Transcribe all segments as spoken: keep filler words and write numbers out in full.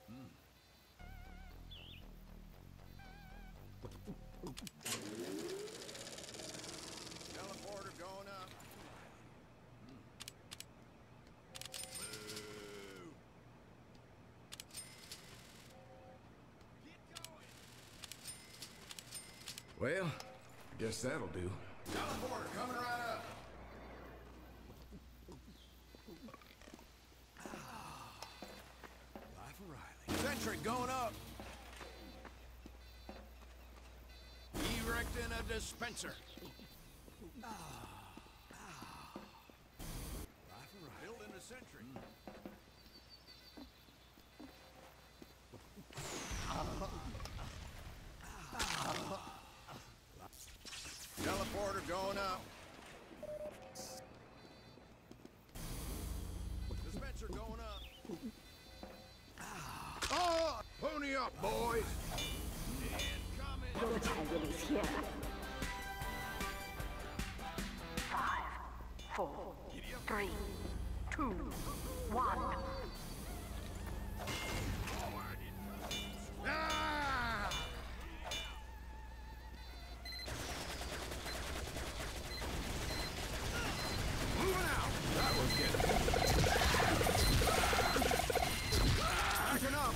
Teleporter going up. Well, guess that'll do. Teleporter coming right up. Life of Riley. Sentry going up. Erecting a dispenser. Life of Riley. Building a sentry. Teleporter going up. Dispenser going up. Oh, pony up, boys. Incoming. Your target is here. Five, four, three, two, one. Ah! Moving out. That was getting... Backing up.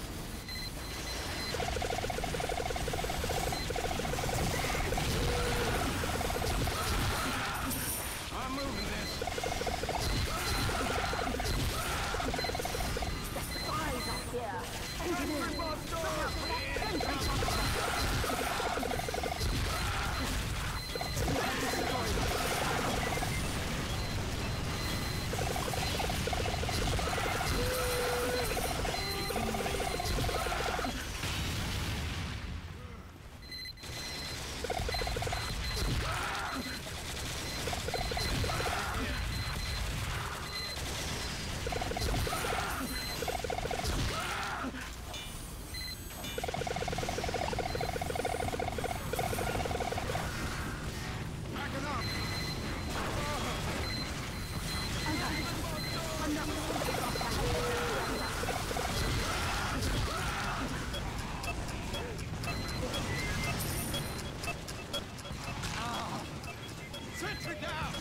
I'm moving this. Spies up here. Engineering. Backing up. Sentry down.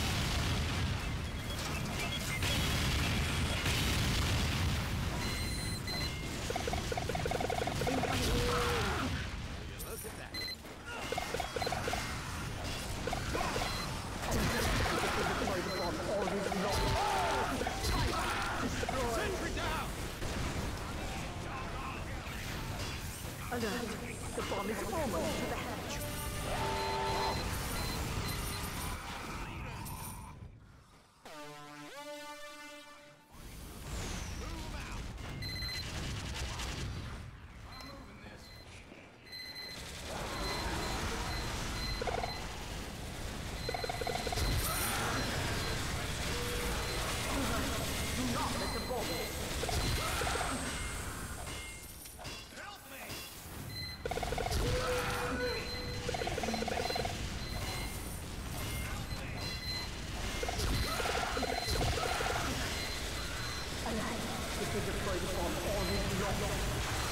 Look at that. Sentry down. Alert. The bomb is almost to the hatch. Move out. I'm moving this. Do not let the bomb. Help me. Alive. If you deploy the bomb, all will be lost.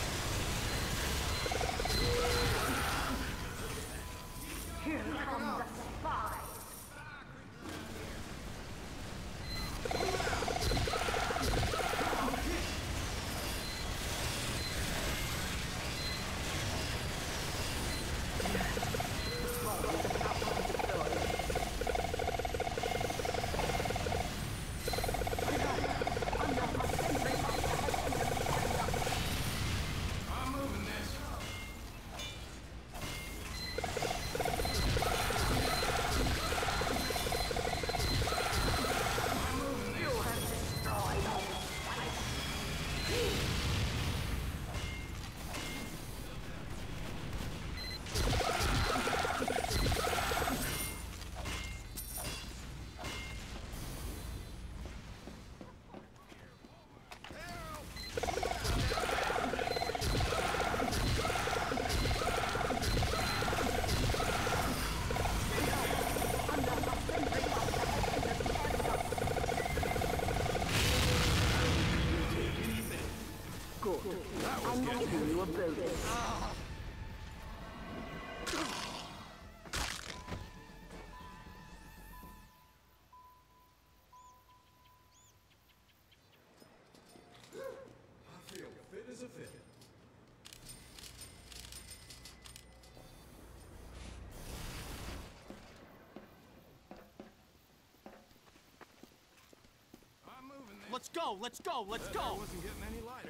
Here comes the spy. I'm moving this. to keep. That was I'm not getting giving you a bonus. I feel fit as a fiddle. I'm moving this. Let's go, let's go, let's I go! wasn't getting any lighter.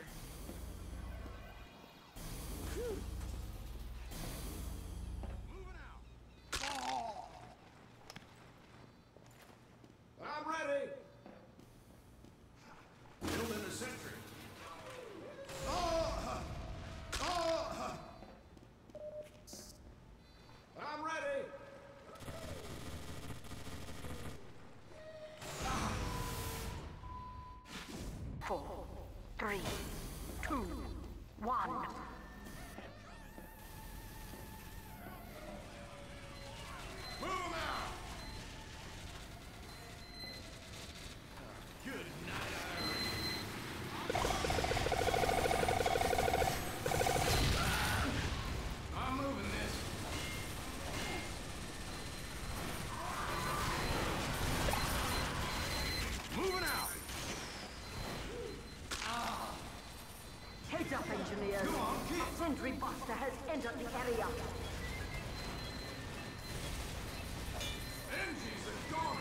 Moving out. I'm ready. Building a sentry. Oh, oh, I'm ready. Four, three, two, one. Move 'em out. Good night, Irene. I'm moving this. Moving out. Heads up, engineers. Come on, kid. A sentry buster has entered the area. Engines are gone.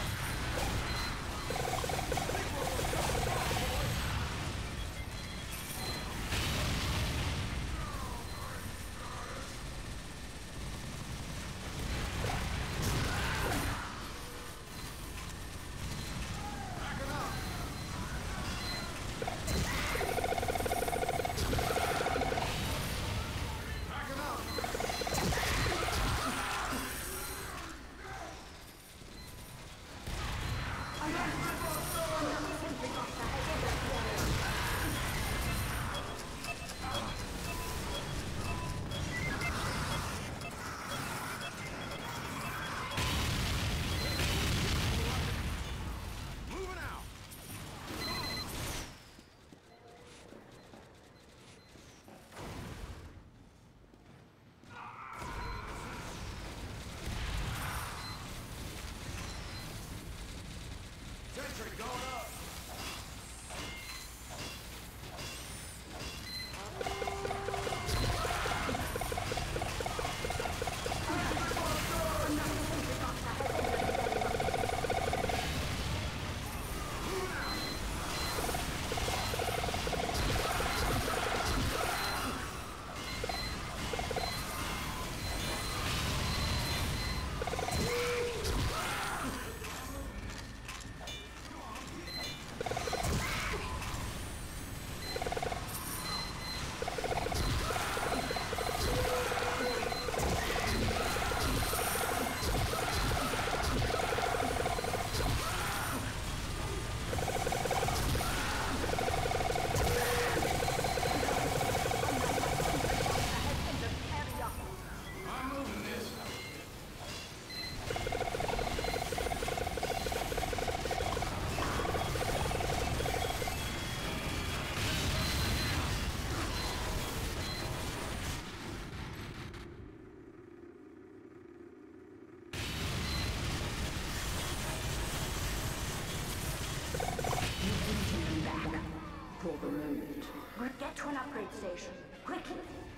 Backing up. Backing up. Sentry buster has entered the area. Moving out. Sentry going up. I'm moving this. For the moment. We'll get to an upgrade station. Quickly.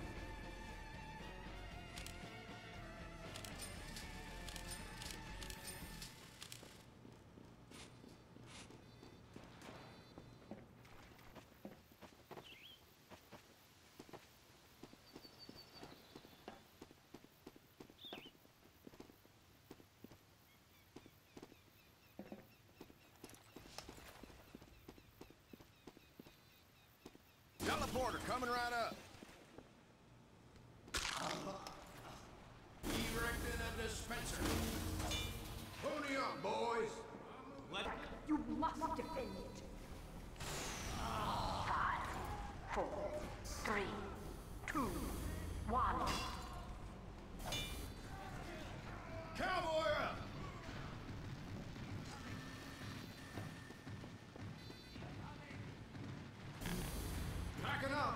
Teleporter coming right up. Erecting a dispenser. Pony up, boys. Let You must defend it. Five, four, three, two, one. Cowboy up. Backing up.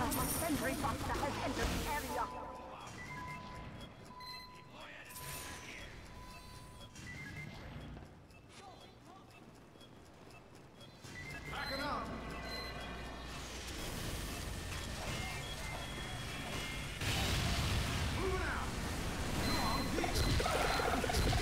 A sentry buster has entered the area. Backing up. Moving out. Come on, Pete.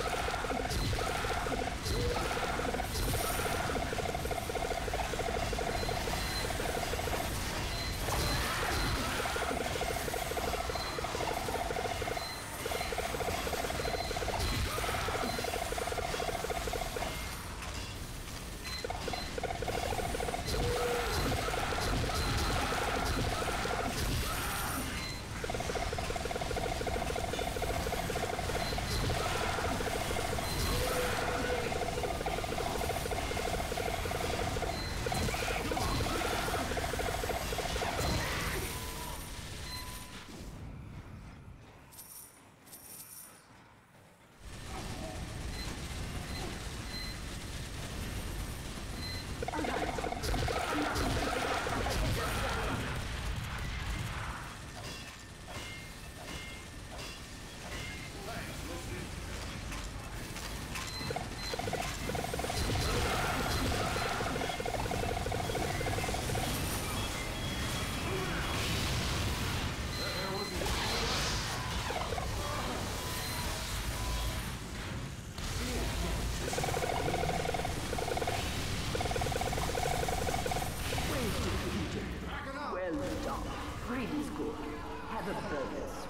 Backing up. Well done. Really good. Have a bonus.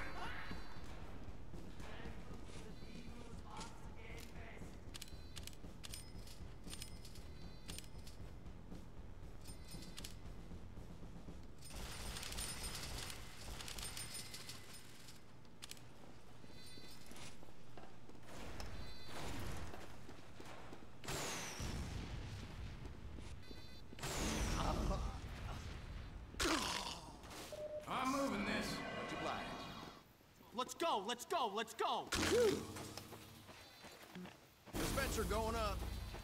I'm moving this. What you like? Let's go, let's go, let's go! Dispenser going up.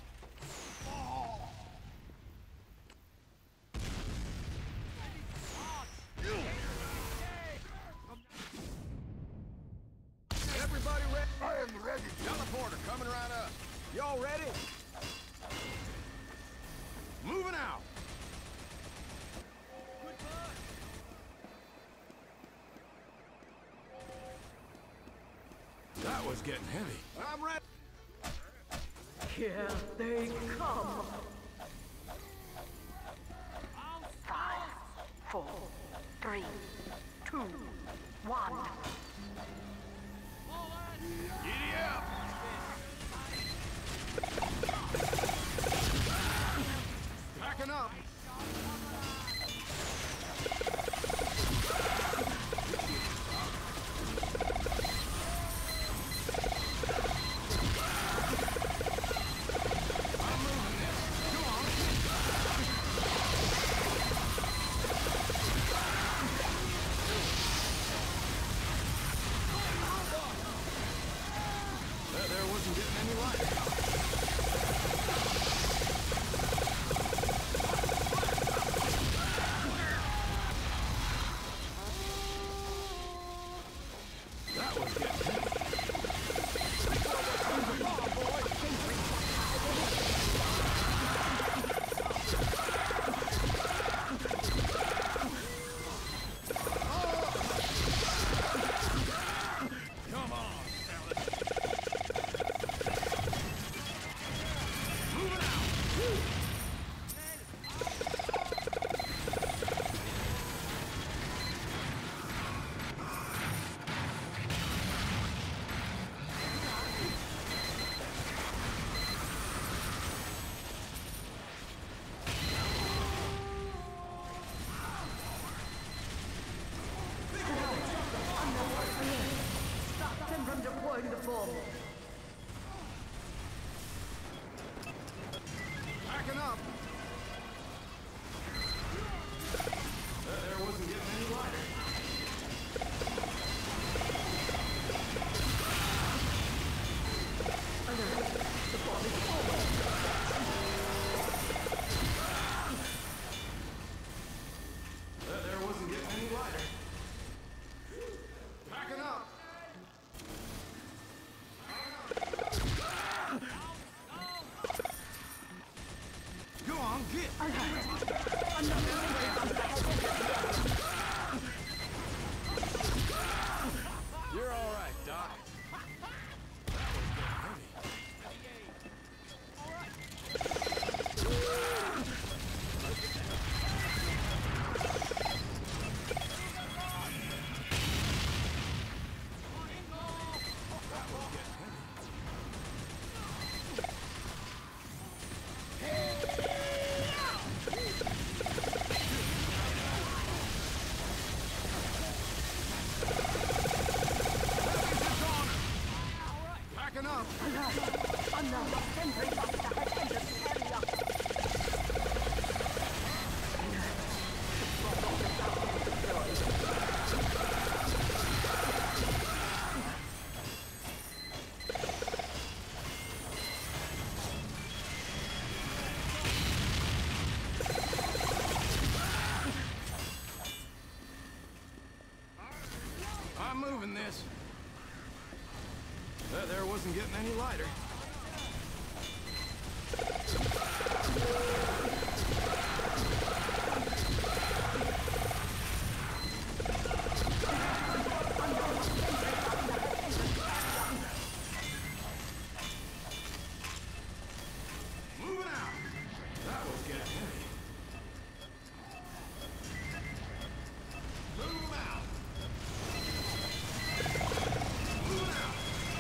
Everybody ready? I am ready. Teleporter coming right up. Y'all ready? Moving out. That was getting heavy. I'm ready. Here they come. Five, four, three, two, one. Giddy up. Backing up. That there wasn't getting any lighter. That was getting heavy. Come on, fellas. Moving out. Stop them from deploying the bomb. Backing up. That there wasn't getting any lighter. Alert. The bomb is forward. That there wasn't moving this. That there wasn't getting any lighter. Moving out. That was getting heavy. Move out. Move out.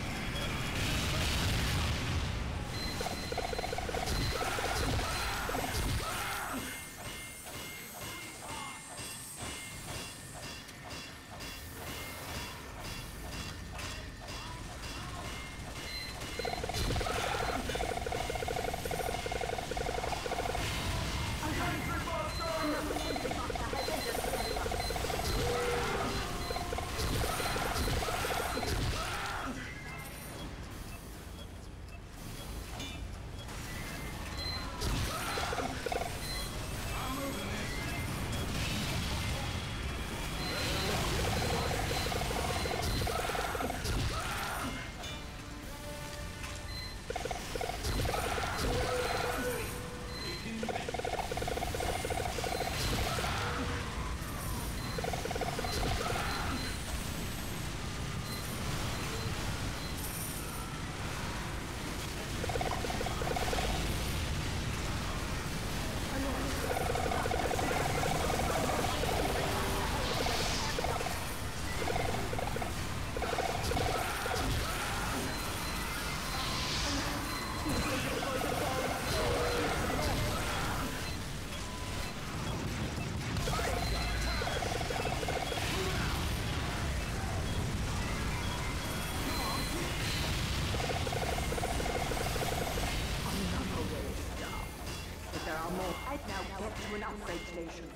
Now get to an upgrade station.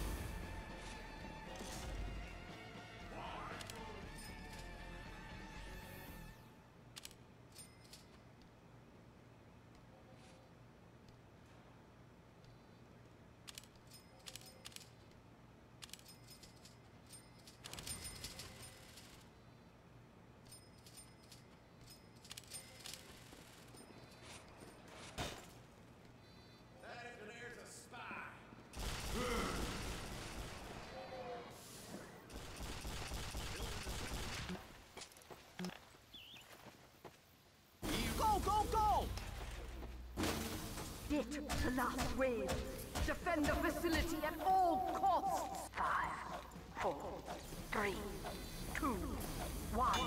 Go, go, go! Get the last wave. Defend the facility at all costs. Five, four, three, two, one.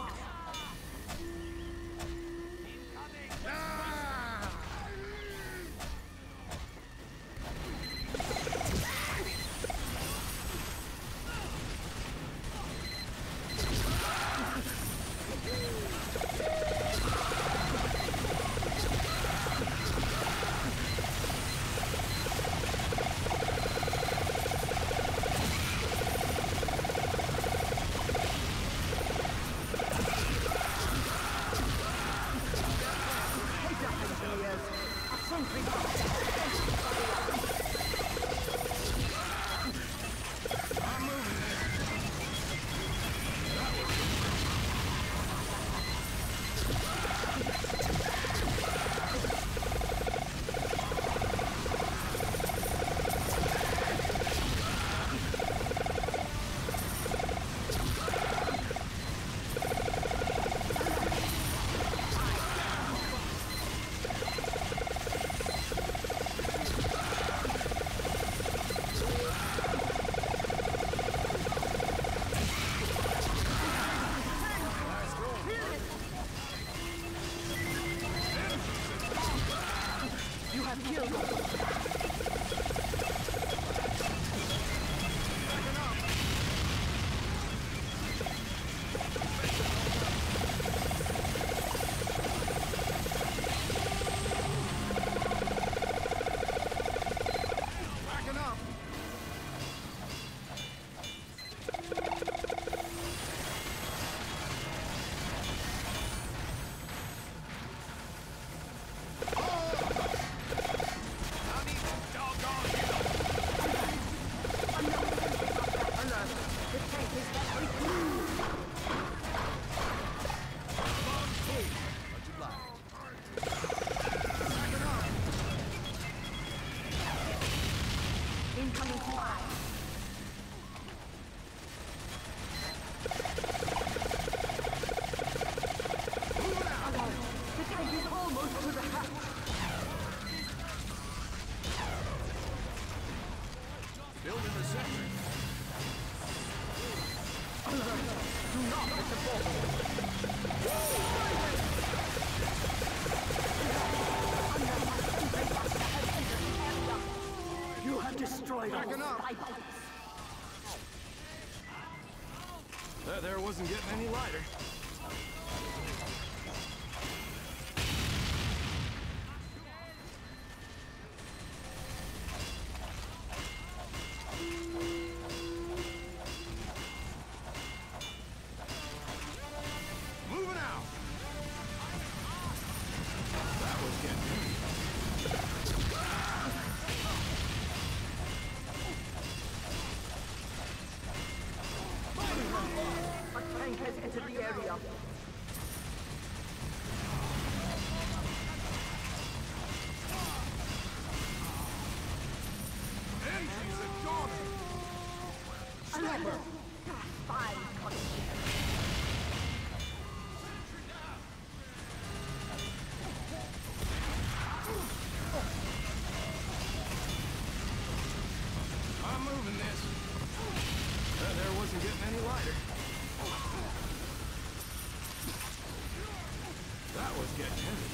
You have destroyed all Backing up. vitals. That there wasn't getting any lighter. Moving out. That was getting heavy. A tank has entered the area. Engines are gone. Another. Fine condition. I'm moving this. That there wasn't getting any lighter. That was getting heavy.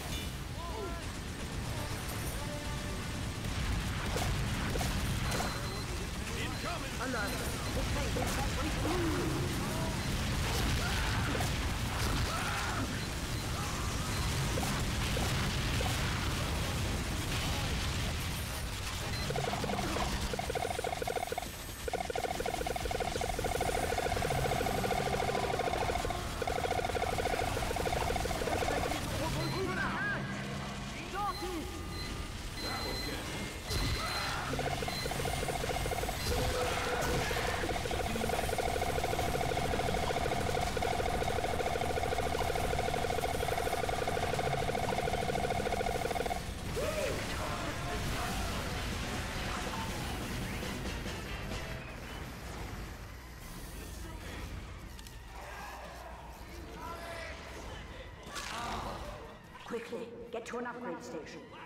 Incoming! Another. The tank is halfway through. Moving out! Darted. That was getting heavy. Quickly, get to an upgrade station.